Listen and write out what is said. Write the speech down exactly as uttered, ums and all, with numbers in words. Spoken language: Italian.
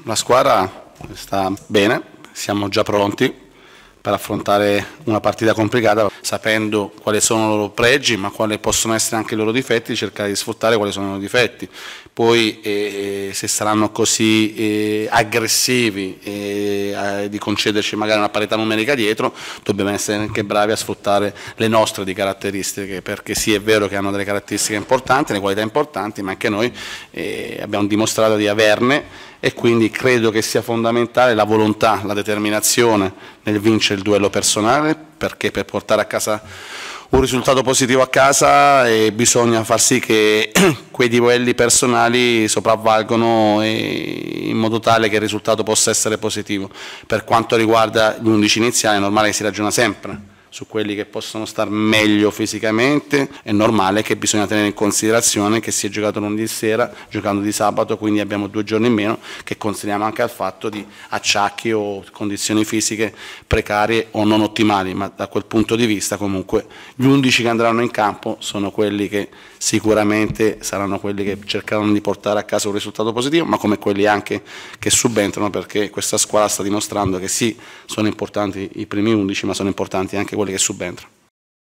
La squadra sta bene, siamo già pronti per affrontare una partita complicata, sapendo quali sono i loro pregi, ma quali possono essere anche i loro difetti, cercare di sfruttare quali sono i loro difetti. Poi eh, se saranno così eh, aggressivi eh, di concederci magari una parità numerica dietro, dobbiamo essere anche bravi a sfruttare le nostre di caratteristiche, perché sì, è vero che hanno delle caratteristiche importanti, delle qualità importanti, ma anche noi eh, abbiamo dimostrato di averne, e quindi credo che sia fondamentale la volontà, la determinazione nel vincere il duello personale, perché per portare a casa un risultato positivo a casa eh, bisogna far sì che quei duelli personali sopravvalgono eh, in modo tale che il risultato possa essere positivo. Per quanto riguarda gli undici iniziali è normale che si ragiona sempre su quelli che possono star meglio fisicamente, è normale che bisogna tenere in considerazione che si è giocato lunedì sera, giocando di sabato, quindi abbiamo due giorni in meno, che consideriamo anche al fatto di acciacchi o condizioni fisiche precarie o non ottimali, ma da quel punto di vista comunque gli undici che andranno in campo sono quelli che sicuramente saranno quelli che cercheranno di portare a casa un risultato positivo, ma come quelli anche che subentrano, perché questa squadra sta dimostrando che sì, sono importanti i primi undici, ma sono importanti anche quelli che subentrano.